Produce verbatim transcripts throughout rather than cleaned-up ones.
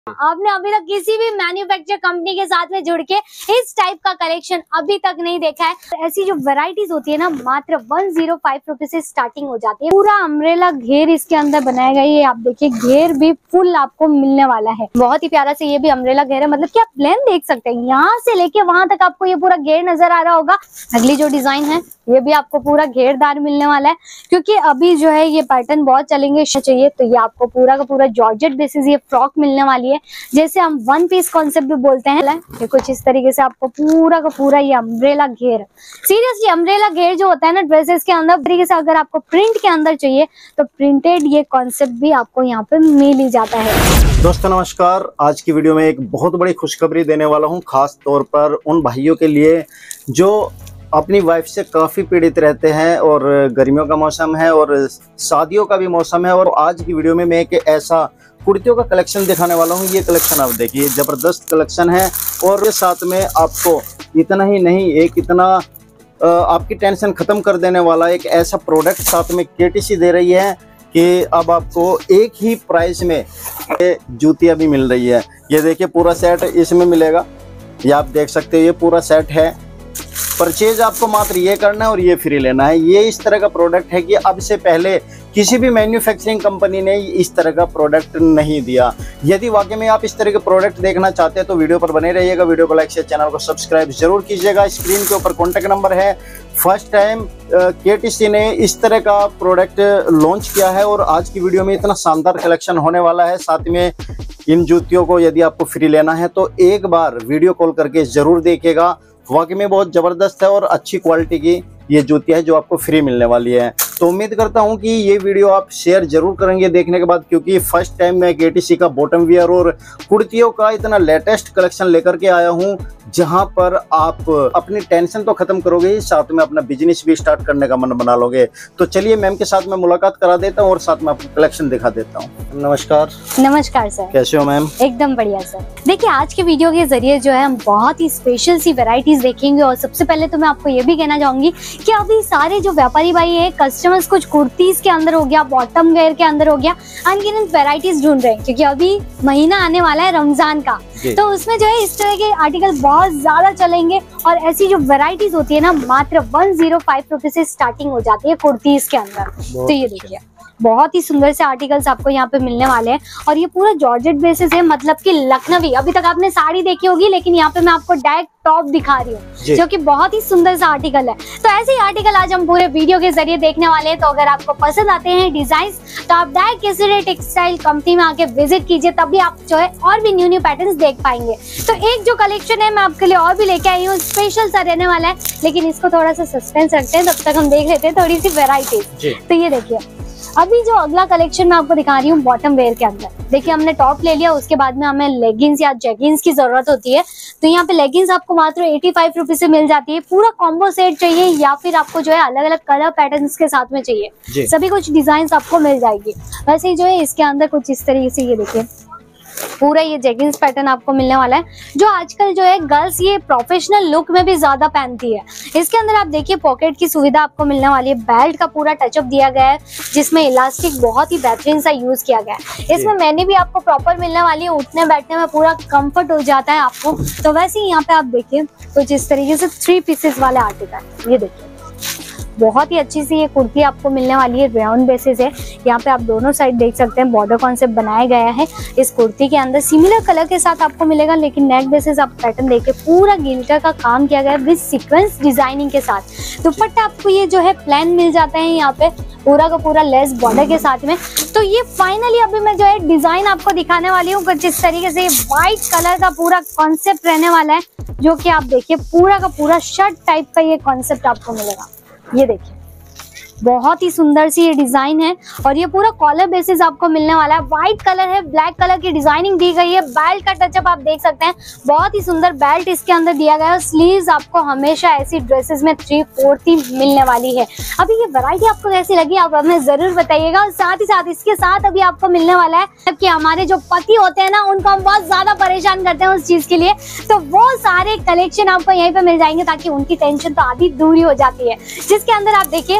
आपने अभी तक किसी भी मैन्युफैक्चर कंपनी के साथ में जुड़ के इस टाइप का कलेक्शन अभी तक नहीं देखा है। ऐसी जो वैरायटीज होती है ना, मात्र वन जीरो फाइव रुपए से स्टार्टिंग हो जाती है। पूरा अम्ब्रेला घेर इसके अंदर बनाया गया है। ये आप देखिए, घेर भी फुल आपको मिलने वाला है। बहुत ही प्यारा से ये भी अम्ब्रेला घेर है, मतलब कि आप प्लेन देख सकते हैं, यहाँ से लेके वहां तक आपको ये पूरा घेर नजर आ रहा होगा। अगली जो डिजाइन है ये भी आपको पूरा घेरदार मिलने वाला है, क्योंकि अभी जो है ये पैटर्न बहुत चलेंगे चाहिए, तो ये आपको पूरा का पूरा जॉर्जेट बेसिस ये फ्रॉक मिलने वाली है, जैसे हम वन पीस कॉन्सेप्ट भी बोलते हैं। ये कुछ इस तरीके से आपको पूरा का पूरा ये अम्ब्रेला घेर, सीरियसली अम्ब्रेला घेर जो होता है ना ड्रेसेस के अंदर, तरीके से अगर आपको प्रिंट के अंदर चाहिए तो प्रिंटेड ये कॉन्सेप्ट भी आपको यहाँ पे मिल ही जाता है। दोस्तों नमस्कार, आज की वीडियो में एक बहुत बड़ी खुशखबरी देने वाला हूँ, खास तौर पर उन भाइयों के लिए जो अपनी वाइफ से काफ़ी पीड़ित रहते हैं, और गर्मियों का मौसम है और शादियों का भी मौसम है। और आज की वीडियो में मैं एक ऐसा कुर्तियों का कलेक्शन दिखाने वाला हूँ। ये कलेक्शन आप देखिए, ज़बरदस्त कलेक्शन है, और साथ में आपको इतना ही नहीं, एक इतना आपकी टेंशन ख़त्म कर देने वाला एक ऐसा प्रोडक्ट साथ में केटीसी दे रही है कि अब आपको एक ही प्राइस में जूतियाँ भी मिल रही है। ये देखिए, पूरा सेट इसमें मिलेगा, ये आप देख सकते हो, ये पूरा सेट है। परचेज आपको मात्र ये करना है और ये फ्री लेना है। ये इस तरह का प्रोडक्ट है कि अब से पहले किसी भी मैन्युफैक्चरिंग कंपनी ने इस तरह का प्रोडक्ट नहीं दिया। यदि वाकई में आप इस तरह के प्रोडक्ट देखना चाहते हैं तो वीडियो पर बने रहिएगा, वीडियो को लाइक शेयर, चैनल को सब्सक्राइब जरूर कीजिएगा। स्क्रीन के ऊपर कॉन्टैक्ट नंबर है। फर्स्ट टाइम केटीसी ने इस तरह का प्रोडक्ट लॉन्च किया है, और आज की वीडियो में इतना शानदार कलेक्शन होने वाला है। साथ में इन जूतियों को यदि आपको फ्री लेना है तो एक बार वीडियो कॉल करके जरूर देखिएगा। वाकई में बहुत ज़बरदस्त है और अच्छी क्वालिटी की ये जूतियाँ है जो आपको फ्री मिलने वाली है। तो उम्मीद करता हूं कि ये वीडियो आप शेयर जरूर करेंगे देखने के बाद, क्योंकि फर्स्ट टाइम मैं केटीसी का बॉटम वियर और कुर्तियों का इतना लेटेस्ट कलेक्शन लेकर के आया हूं, जहां पर आप अपनी टेंशन तो खत्म करोगे, साथ में अपना बिजनेस भी स्टार्ट करने का मन बना लोगे। तो चलिए मैम के साथ मैं मुलाकात करा देता हूं और साथ में आपको कलेक्शन दिखा देता हूं। नमस्कार। नमस्कार सर, कैसे हो मैम? एकदम बढ़िया सर। देखिए, आज के वीडियो के जरिए जो है हम बहुत ही स्पेशल सी वेराइटीज देखेंगे, और सबसे पहले तो मैं आपको ये भी कहना चाहूंगी कि अभी सारे जो व्यापारी भाई है, कस्टमर्स कुछ कुर्तीज के अंदर हो गया, बॉटम वेयर के अंदर हो गया, अनगिनत वेराइटीज ढूंढ रहे हैं, क्योंकि अभी महीना आने वाला है रमजान का, तो उसमें जो है इस तरह के आर्टिकल बहुत ज्यादा चलेंगे। और ऐसी जो वेराइटीज होती है ना, मात्र वन जीरो फाइव रुपए से स्टार्टिंग हो जाती है कुर्तीज के अंदर। तो ये देखिए, बहुत ही सुंदर से आर्टिकल्स आपको यहाँ पे मिलने वाले हैं, और ये पूरा जॉर्जेट बेसिस है, मतलब कि लखनवी। अभी तक आपने साड़ी देखी होगी, लेकिन यहाँ पे मैं आपको डायरेक्ट टॉप दिखा रही हूँ, जो कि बहुत ही सुंदर सा आर्टिकल है। तो ऐसे ही आर्टिकल आज हम पूरे वीडियो के जरिए देखने वाले हैं। तो अगर आपको पसंद आते हैं डिजाइन, तो आप डायरेक्ट केसरी टेक्सटाइल कंपनी में आके विजिट कीजिए, तभी आप जो है और भी न्यू न्यू पैटर्न्स देख पाएंगे। तो एक जो कलेक्शन है मैं आपके लिए और भी लेके आई हूँ, स्पेशल सा रहने वाला है, लेकिन इसको थोड़ा सा सस्पेंस रखते हैं, तब तक हम देख लेते हैं थोड़ी सी वेराइटी। तो ये देखिए, अभी जो अगला कलेक्शन मैं आपको दिखा रही हूँ बॉटम वेयर के अंदर। देखिए, हमने टॉप ले लिया, उसके बाद में हमें लेगिंग्स या जेगिंग्स की जरूरत होती है। तो यहाँ पे लेगिंग्स आपको मात्र एटी फाइव रुपीज से मिल जाती है। पूरा कॉम्बो सेट चाहिए, या फिर आपको जो है अलग अलग कलर पैटर्न्स के साथ में चाहिए, सभी कुछ डिजाइन आपको मिल जाएगी। वैसे ही जो है इसके अंदर कुछ इस तरीके से, ये देखिए पूरा ये जेगिंग्स पैटर्न आपको मिलने वाला है, जो आजकल जो है गर्ल्स ये प्रोफेशनल लुक में भी ज्यादा पहनती है। इसके अंदर आप देखिए पॉकेट की सुविधा आपको मिलने वाली है, बेल्ट का पूरा टचअप दिया गया है, जिसमें इलास्टिक बहुत ही बेहतरीन सा यूज किया गया है। इसमें मैंने भी आपको प्रॉपर मिलने वाली है, उठने बैठने में पूरा कंफर्ट हो जाता है आपको। तो वैसे ही यहाँ पे आप देखिए कुछ इस तरीके से थ्री पीसेस वाले आर्टिकल, ये देखिए बहुत ही अच्छी सी ये कुर्ती आपको मिलने वाली है, रेयन बेसिस है। यहाँ पे आप दोनों साइड देख सकते हैं बॉर्डर कॉन्सेप्ट बनाया गया है इस कुर्ती के अंदर। सिमिलर कलर के साथ आपको मिलेगा, लेकिन नेक बेसिस आप पैटर्न देखिए, पूरा गिल्टर का काम किया गया है विद सीक्वेंस डिजाइनिंग के साथ। दुपट्टा आपको ये जो है प्लेन मिल जाता है यहाँ पे, पूरा का पूरा लेस बॉर्डर के साथ में। तो ये फाइनली अभी मैं जो है डिजाइन आपको दिखाने वाली हूँ कुछ इस तरीके से। व्हाइट कलर का पूरा कॉन्सेप्ट रहने वाला है, जो कि आप देखिए पूरा का पूरा शर्ट टाइप का ये कॉन्सेप्ट आपको मिलेगा। ये देखिए बहुत ही सुंदर सी ये डिजाइन है, और ये पूरा कॉलर बेसिस आपको मिलने वाला है। व्हाइट कलर है, ब्लैक कलर की डिजाइनिंग दी गई है, बेल्ट का टचअप आप देख सकते हैं, बहुत ही सुंदर बेल्ट इसके अंदर दिया गया है। स्लीव्स आपको हमेशा ऐसी ड्रेसेस में थ्री फोर्थ ही मिलने वाली है। अभी ये वैरायटी आपको कैसी लगी आप हमें जरूर बताइएगा। और साथ ही साथ इसके साथ अभी आपको मिलने वाला है, जबकि हमारे जो पति होते हैं ना, उनको हम बहुत ज्यादा परेशान करते हैं उस चीज के लिए, तो वो सारे कलेक्शन आपको यहीं पे मिल जाएंगे, ताकि उनकी टेंशन तो आधी दूरी हो जाती है। जिसके अंदर आप देखिए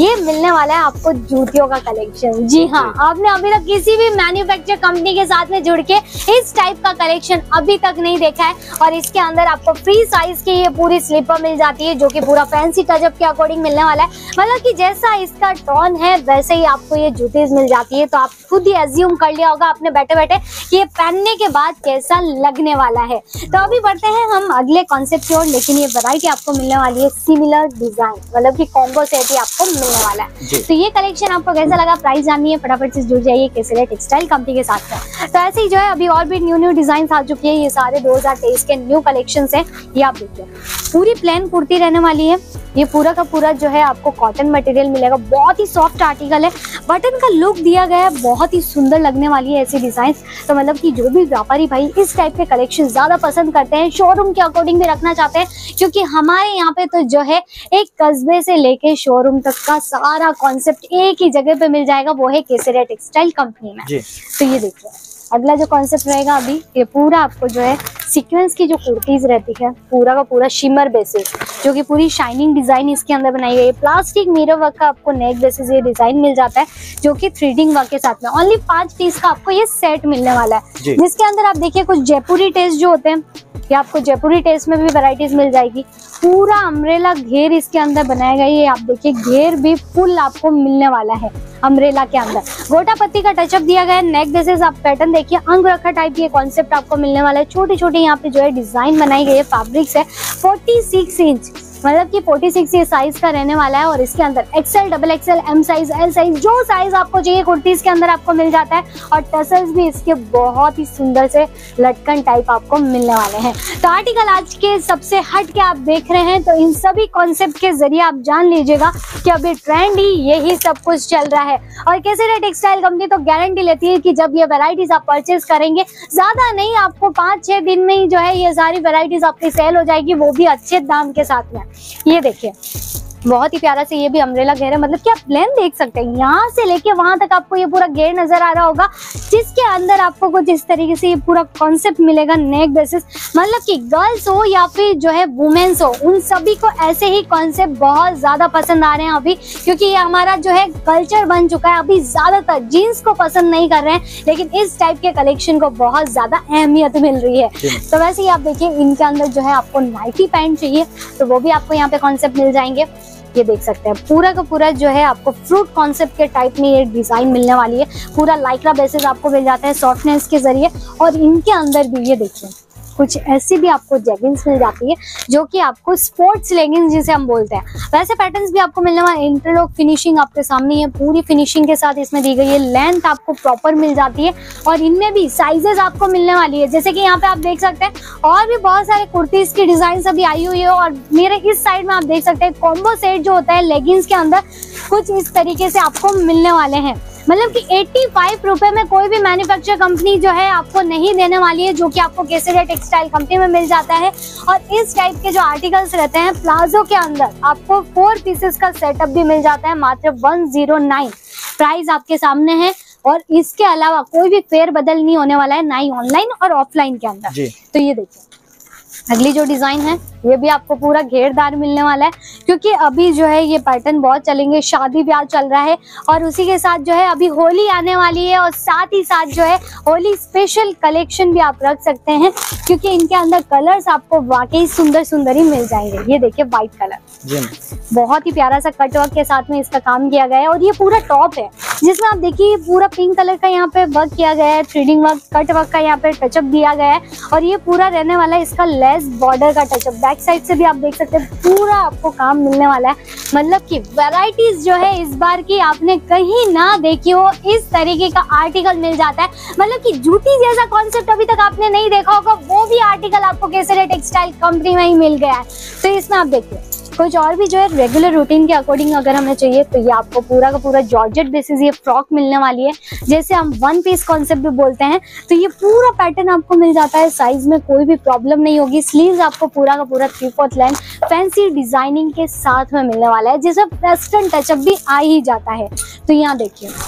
ये मिलने वाला है आपको जूतियों का कलेक्शन। जी हाँ, आपने अभी तक किसी भी मैन्युफैक्चर कंपनी के साथ में जुड़ के इस टाइप का कलेक्शन अभी तक नहीं देखा है। और इसके अंदर आपको फ्री साइज की ये पूरी स्लीपर मिल जाती है, जो कि पूरा फैंसी टचअप के अकॉर्डिंग मिलने वाला है। मतलब कि जैसा इसका टोन है वैसे ही आपको ये जूतीज मिल जाती है। तो आप खुद ही एज्यूम कर लिया होगा आपने बैठे बैठे कि ये पहनने के बाद कैसा लगने वाला है। तो अभी बढ़ते हैं हम अगले कॉन्सेप्ट की ओर, लेकिन ये वैरायटी आपको मिलने वाली है सिमिलर डिजाइन, मतलब कि कॉम्बो सेट ही आपको मिलने वाला है। तो ये कलेक्शन आपको कैसा लगा, प्राइस जाननी है, फटाफट से जुड़ जाइए केसरिया टेक्सटाइल कंपनी के साथ में। तो ऐसे ही जो है अभी और भी न्यू न्यू डिजाइन आ चुकी है। ये सारे दो हजार तेईस के न्यू कलेक्शन है। ये आप देखिए पूरी प्लेन कुर्ती रहने वाली है। ये पूरा का पूरा जो है आपको कॉटन मटेरियल मिलेगा, बहुत ही सॉफ्ट आर्टिकल है। बटन का लुक दिया गया है, बहुत ही सुंदर लगने वाली है ऐसी डिजाइन। तो मतलब कि जो भी व्यापारी भाई इस टाइप के कलेक्शन ज्यादा पसंद करते हैं, शोरूम के अकॉर्डिंग भी रखना चाहते हैं, क्योंकि हमारे यहाँ पे तो जो है एक कस्बे से लेके शोरूम तक का सारा कॉन्सेप्ट एक ही जगह पे मिल जाएगा, वो है केसरिया टेक्सटाइल कंपनी में। तो ये देखिए अगला जो कॉन्सेप्ट रहेगा अभी, ये पूरा आपको जो है सीक्वेंस की जो कुर्तीज रहती है, पूरा का पूरा शिमर बेसिस, जो कि पूरी शाइनिंग डिजाइन इसके अंदर बनाई गई है। प्लास्टिक मिरर वर्क का आपको नेक बेसिस ये डिजाइन मिल जाता है, जो कि थ्रेडिंग वर्क के साथ में। ओनली पांच पीस का आपको ये सेट मिलने वाला है, जिसके अंदर आप देखिए कुछ जयपुरी टेस्ट जो होते हैं, ये आपको जयपुरी टेस्ट में भी वैरायटीज मिल जाएगी। पूरा अम्ब्रेला घेर इसके अंदर बनाया गया है। ये आप देखिए घेर भी फुल आपको मिलने वाला है अम्ब्रेला के अंदर। गोटा पत्ती का टचअप दिया गया है। नेक बेसिस आप पैटर्न देखिए, अंग रखा टाइप ये कॉन्सेप्ट आपको मिलने वाला है। छोटे छोटे यहाँ पे जो है डिजाइन बनाई गई है। फैब्रिक्स है छियालीस इंच, मतलब कि छियालीस ये साइज का रहने वाला है। और इसके अंदर XL, double XL, M size, L size, जो साइज आपको चाहिए कुर्तीज के अंदर आपको मिल जाता है। और टसल्स भी इसके बहुत ही सुंदर से लटकन टाइप आपको मिलने वाले हैं। तो आर्टिकल आज के सबसे हट के आप देख रहे हैं, तो इन सभी कॉन्सेप्ट के जरिए आप जान लीजिएगा कि अभी ट्रेंड ही यही सब कुछ चल रहा है। और केसरिया टेक्सटाइल कंपनी तो गारंटी लेती है कि जब ये वेराइटीज आप परचेज करेंगे, ज्यादा नहीं आपको पाँच छह दिन में ही जो है ये सारी वेराइटीज आपकी सेल हो जाएगी, वो भी अच्छे दाम के साथ में। ये देखिए बहुत ही प्यारा से ये भी अम्ब्रेला घेर है, मतलब कि आप प्लेन देख सकते हैं, यहाँ से लेके वहां तक आपको ये पूरा घेर नजर आ रहा होगा, जिसके अंदर आपको कुछ इस तरीके से ये पूरा कॉन्सेप्ट मिलेगा नेक बेसिस। मतलब कि गर्ल्स हो या फिर जो है वुमेन्स हो, उन सभी को ऐसे ही कॉन्सेप्ट बहुत ज्यादा पसंद आ रहे हैं अभी, क्योंकि ये हमारा जो है कल्चर बन चुका है। अभी ज्यादातर जीन्स को पसंद नहीं कर रहे हैं, लेकिन इस टाइप के कलेक्शन को बहुत ज्यादा अहमियत मिल रही है। तो वैसे ही आप देखिए इनके अंदर जो है आपको नाइटी पैंट चाहिए, तो वो भी आपको यहाँ पे कॉन्सेप्ट मिल जाएंगे। ये देख सकते हैं पूरा का पूरा जो है आपको फ्रूट कॉन्सेप्ट के टाइप में ये डिजाइन मिलने वाली है। पूरा लाइक्रा बेसिस आपको मिल जाता है सॉफ्टनेस के जरिए। और इनके अंदर भी ये देखिए कुछ ऐसी भी आपको जेगिंग्स मिल जाती है, जो कि आपको स्पोर्ट्स लेगिंग्स जिसे हम बोलते हैं, वैसे पैटर्न्स भी आपको मिलने वाला। इंटरलॉक फिनिशिंग आपके सामने है, पूरी फिनिशिंग के साथ इसमें दी गई है। लेंथ आपको प्रॉपर मिल जाती है। और इनमें भी साइजेस आपको मिलने वाली है, जैसे कि यहाँ पे आप देख सकते हैं और भी बहुत सारे कुर्तीज की डिजाइन अभी आई हुई है। और मेरे इस साइड में आप देख सकते हैं कॉम्बो सेट जो होता है लेगिंग्स के अंदर, कुछ इस तरीके से आपको मिलने वाले हैं। मतलब कि पचासी रुपए में कोई भी मैन्युफैक्चर कंपनी जो है आपको नहीं देने वाली है, जो कि आपको केसरिया टेक्सटाइल कंपनी में मिल जाता है। और इस टाइप के जो आर्टिकल्स रहते हैं प्लाजो के अंदर, आपको फोर पीसेस का सेटअप भी मिल जाता है मात्र एक सौ नौ। प्राइस आपके सामने है। और इसके अलावा कोई भी फेर बदल नहीं होने वाला है, ना ही ऑनलाइन और ऑफलाइन के अंदर। तो ये देखिए अगली जो डिजाइन है ये भी आपको पूरा घेरदार मिलने वाला है, क्योंकि अभी जो है ये पैटर्न बहुत चलेंगे, शादी ब्याह चल रहा है। और उसी के साथ जो है अभी होली आने वाली है, और साथ ही साथ जो है होली स्पेशल कलेक्शन भी आप रख सकते हैं, क्योंकि इनके अंदर कलर्स आपको वाकई सुंदर सुंदर ही मिल जाएंगे। ये देखिए व्हाइट कलर, बहुत ही प्यारा सा कटवर्क के साथ में इसका काम किया गया है। और ये पूरा टॉप है, जिसमें आप देखिए पूरा पिंक कलर का यहाँ पे वर्क किया गया है, थ्रेडिंग वर्क, कट वर्क का यहाँ पे टचअप दिया गया है। और ये पूरा रहने वाला है इसका लेस बॉर्डर का टचअप। बैक साइड से भी आप देख सकते हैं पूरा आपको काम मिलने वाला है। मतलब कि वैरायटीज जो है इस बार की आपने कहीं ना देखी हो, इस तरीके का आर्टिकल मिल जाता है। मतलब कि जूती जैसा कॉन्सेप्ट अभी तक आपने नहीं देखा होगा, वो भी आर्टिकल आपको केसरिया टेक्सटाइल कंपनी में ही मिल गया है। तो इसमें आप देखिए कुछ और भी जो है रेगुलर रूटीन के अकॉर्डिंग अगर हमें चाहिए, तो ये आपको पूरा का पूरा जॉर्जेट बेसिस ये फ्रॉक मिलने वाली है, जैसे हम वन पीस कॉन्सेप्ट भी बोलते हैं। तो ये पूरा पैटर्न आपको मिल जाता है, साइज में कोई भी प्रॉब्लम नहीं होगी। स्लीव्स आपको पूरा का पूरा three fourth length fancy designing के साथ में मिलने वाला है, जिसमें वेस्टर्न टचअप भी आ ही जाता है। तो यहाँ देखिए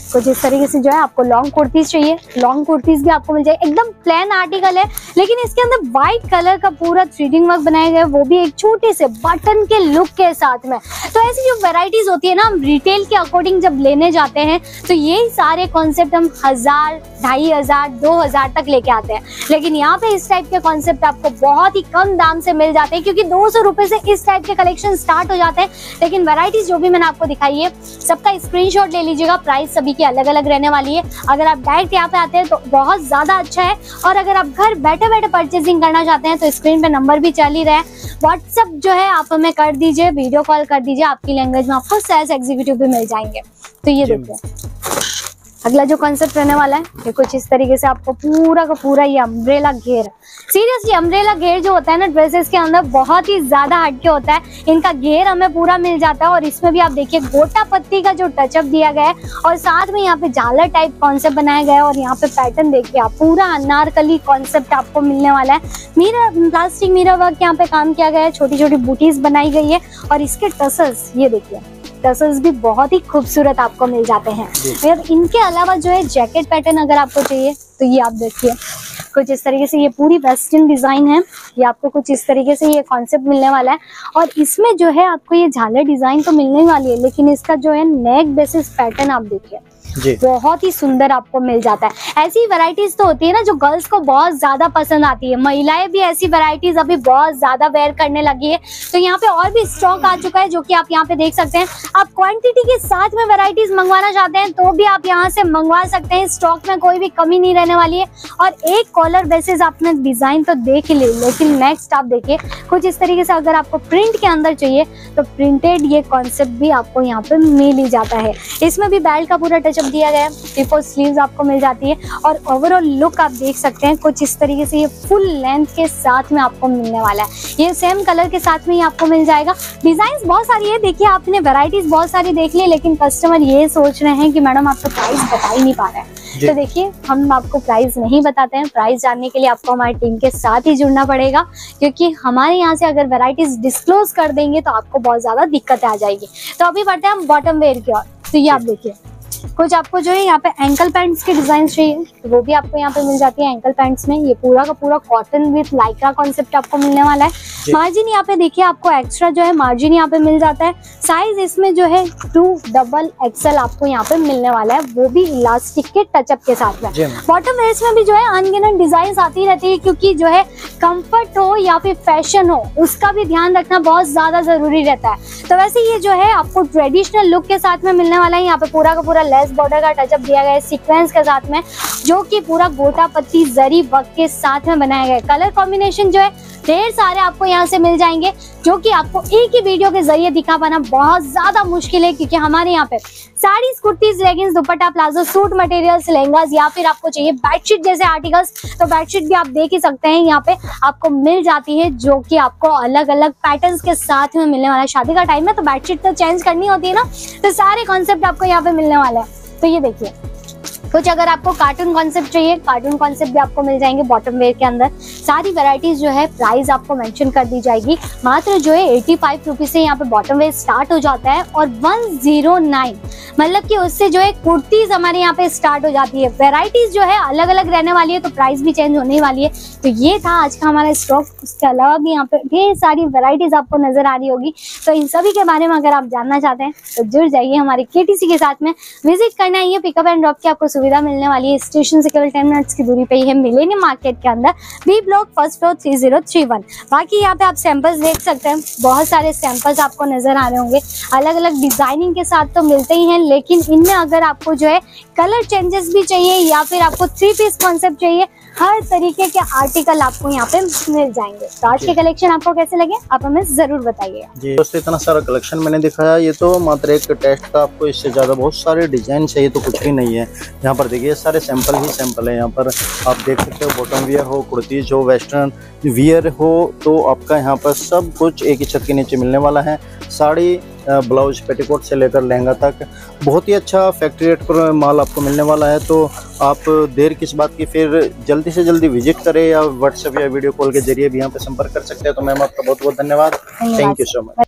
कुछ इस तरीके से जो है आपको लॉन्ग कुर्तीज चाहिए, लॉन्ग कुर्तीज भी आपको मिल जाए। एकदम प्लेन आर्टिकल है लेकिन इसके अंदर व्हाइट कलर का पूरा थ्रेडिंग वर्क बनाया गया है, वो भी एक छोटे से बटन के लुक के साथ में। तो ऐसी जो वेराइटीज होती है ना, हम रिटेल के अकॉर्डिंग जब लेने जाते हैं तो यही सारे कॉन्सेप्ट हम हजार ढाई हजार दो हजार तक लेके आते हैं, लेकिन यहाँ पे इस टाइप के कॉन्सेप्ट आपको बहुत ही कम दाम से मिल जाते हैं, क्योंकि दो सौ रुपए से इस टाइप के कलेक्शन स्टार्ट हो जाते हैं। लेकिन वैरायटीज जो भी मैंने आपको दिखाई है सबका स्क्रीनशॉट ले लीजिएगा, प्राइस सभी की अलग अलग रहने वाली है। अगर आप डायरेक्ट यहाँ पे आते हैं तो बहुत ज्यादा अच्छा है, और अगर आप घर बैठे बैठे परचेसिंग करना चाहते हैं तो स्क्रीन पे नंबर भी चल ही रहा है, व्हाट्सएप जो है आप हमें कर दीजिए, वीडियो कॉल कर दीजिए, आपकी लैंग्वेज में आपको सेल्स एग्जीक्यूटिव भी मिल जाएंगे। तो ये देखिए अगला जो कॉन्सेप्ट रहने वाला है ये कुछ इस तरीके से आपको पूरा का पूरा ये अम्ब्रेला घेर, सीरियसली अम्ब्रेला घेर जो होता है ना ड्रेसेस के अंदर बहुत ही ज्यादा हटके होता है, इनका घेर हमें पूरा मिल जाता है। और इसमें भी आप देखिए गोटा पत्ती का जो टचअप दिया गया है और साथ में यहाँ पे झालर टाइप कॉन्सेप्ट बनाया गया है, और यहाँ पे पैटर्न देखिए आप पूरा अनारकली कॉन्सेप्ट आपको मिलने वाला है। मिरर प्लास्टिक मिरर वर्क यहाँ पे काम किया गया है, छोटी छोटी बूटीज बनाई गई है, और इसके टसल्स ये देखिए टसल्स भी बहुत ही खूबसूरत आपको मिल जाते हैं। और इनके अलावा जो है जैकेट पैटर्न अगर आपको चाहिए तो ये आप देखिए कुछ इस तरीके से ये पूरी वेस्टर्न डिजाइन है, ये आपको कुछ इस तरीके से ये कॉन्सेप्ट मिलने वाला है। और इसमें जो है आपको ये झालर डिजाइन तो मिलने वाली है, लेकिन इसका जो है नेक बेसिस पैटर्न आप देखिए बहुत ही सुंदर आपको मिल जाता है। ऐसी वैरायटीज तो होती है ना जो गर्ल्स को बहुत ज्यादा पसंद आती है, महिलाएं भी ऐसी वैरायटीज अभी बहुत ज्यादा वेयर करने लगी है। तो यहाँ पे और भी स्टॉक आ चुका है जो कि आप यहाँ पे देख सकते हैं। आप क्वांटिटी के साथ में वैरायटीज मंगवाना चाहते हैं तो भी आप यहाँ से मंगवा सकते हैं, स्टॉक में कोई भी कमी नहीं रहने वाली है। और एक कॉलर बेसिस आपने डिजाइन तो देख ले, लेकिन नेक्स्ट आप देखिए कुछ इस तरीके से अगर आपको प्रिंट के अंदर चाहिए तो प्रिंटेड ये कॉन्सेप्ट भी आपको यहाँ पे मिल ही जाता है। इसमें भी बेल्ट का पूरा टचअप दिया गया है, ट्रिपल स्लीव्स आपको मिल जाती है, और ओवरऑल लुक आप देख सकते हैं कुछ इस तरीके से ये फुल लेंथ के साथ में आपको मिलने वाला है। ये सेम कलर के साथ में ही आपको मिल जाएगा। डिजाइन बहुत सारी है, देखिए आपने वैरायटीज बहुत सारी देख ली, लेकिन कस्टमर ये सोच रहे हैं कि मैडम आप तो प्राइस बता ही नहीं पा रहे हैं। तो देखिए हम आपको प्राइस नहीं बताते हैं, प्राइस जानने के लिए आपको हमारी टीम के साथ ही जुड़ना पड़ेगा, क्योंकि हमारे यहाँ से अगर वैरायटीज डिस्क्लोज कर देंगे तो आपको बहुत ज्यादा दिक्कत आ जाएगी। तो अभी बढ़ते हैं हम बॉटम वेयर की ओर। तो ये आप देखिए कुछ आपको जो है यहाँ पे एंकल पैंट्स की डिजाइन चाहिए तो वो भी आपको यहाँ पे मिल जाती है। एंकल पैंट्स में ये पूरा का पूरा कॉटन विथ लाइक्रा कॉन्सेप्ट आपको मिलने वाला है। मार्जिन यहाँ पे देखिए आपको एक्स्ट्रा जो है मार्जिन यहाँ पे मिल जाता है। साइज इसमें जो है टू डबल एक्सएल आपको यहाँ पे मिलने वाला है, वो भी इलास्टिक के टचअप के साथ में। बॉटम वेयर्स में भी जो है अनगिनत डिजाइन आती रहती है, क्योंकि जो है कंफर्ट हो या फिर फैशन हो उसका भी ध्यान रखना बहुत ज्यादा जरूरी रहता है। तो वैसे ये जो है आपको ट्रेडिशनल लुक के साथ में मिलने वाला है। यहाँ पे पूरा का पूरा लेस बॉर्डर का टचअप दिया गया है सीक्वेंस के साथ में, जो कि पूरा गोटा पत्ती जरी वर्क के साथ में बनाया गया है। कलर कॉम्बिनेशन जो है ढेर सारे आपको यहाँ से मिल जाएंगे, जो कि आपको एक ही वीडियो के जरिए दिखा पाना बहुत ज्यादा मुश्किल है, क्योंकि हमारे यहाँ पे saris, kurtis, leggings, dupatta, palazzo, suit materials, lehengas, या फिर आपको चाहिए बेडशीट जैसे आर्टिकल्स तो बेडशीट भी आप देख ही सकते हैं यहाँ पे आपको मिल जाती है, जो कि आपको अलग अलग पैटर्न्स के साथ में मिलने वाला है। शादी का टाइम है तो बेडशीट तो चेंज करनी होती है ना, तो सारे कॉन्सेप्ट आपको यहाँ पे मिलने वाला है। तो ये देखिए कुछ अगर आपको कार्टून कॉन्सेप्ट चाहिए, कार्टून कॉन्सेप्ट भी आपको मिल जाएंगे बॉटम वेयर के अंदर। सारी वैरायटीज जो है प्राइस आपको मेंशन कर दी जाएगी। मात्र जो है एटी फाइव रुपीज से यहाँ पे बॉटम वेयर स्टार्ट हो जाता है, और वन जीरो नाइन मतलब कि उससे जो है कुर्तीज हमारे यहाँ पे स्टार्ट हो जाती है। वैरायटीज जो है अलग अलग रहने वाली है, तो प्राइस भी चेंज होने वाली है। तो ये था आज का हमारा स्टॉक। उसके अलावा भी यहाँ पे ढेर सारी वैरायटीज आपको नजर आ रही होगी, तो इन सभी के बारे में अगर आप जानना चाहते हैं तो जुड़ जाइए हमारे केटीसी के साथ में। विजिट करना है, पिकअप एंड ड्रॉप की आपको सुविधा मिलने वाली है। स्टेशन से केवल टेन मिनट्स की दूरी पे ही है, मिलेनियम मार्केट के अंदर, B block, first floor, three zero three one. बाकी यहाँ पे आप सैंपल्स देख सकते हैं, बहुत सारे सैंपल्स आपको नजर आ रहे होंगे। अलग अलग डिजाइनिंग के साथ तो मिलते ही हैं, लेकिन इनमें अगर आपको जो है कलर चेंजेस भी चाहिए या फिर आपको थ्री पीस कॉन्सेप्ट चाहिए, हर तरीके के आर्टिकल आपको यहाँ पे मिल जाएंगे। तो आज के कलेक्शन आपको कैसे लगे आप हमें जरूर बताइएगा। जी दोस्तों, इतना सारा कलेक्शन मैंने दिखाया, ये तो मात्र एक टेस्ट का, आपको इससे ज्यादा बहुत सारे डिजाइन चाहिए तो कुछ भी नहीं है। यहाँ पर देखिए सारे सैंपल ही सैंपल है। यहाँ पर आप देख सकते हो, बॉटम वियर हो, कुर्तीज हो, वेस्टर्न वियर हो, तो आपका यहाँ पर सब कुछ एक ही छत के नीचे मिलने वाला है। साड़ी, ब्लाउज, पेटीकोट से लेकर लहंगा तक बहुत ही अच्छा फैक्ट्री रेट पर माल आपको मिलने वाला है। तो आप देर किस बात की, फिर जल्दी से जल्दी विजिट करें, या व्हाट्सएप या वीडियो कॉल के जरिए भी यहाँ पे संपर्क कर सकते हैं। तो मैम आपका बहुत बहुत धन्यवाद, थैंक यू सो मच।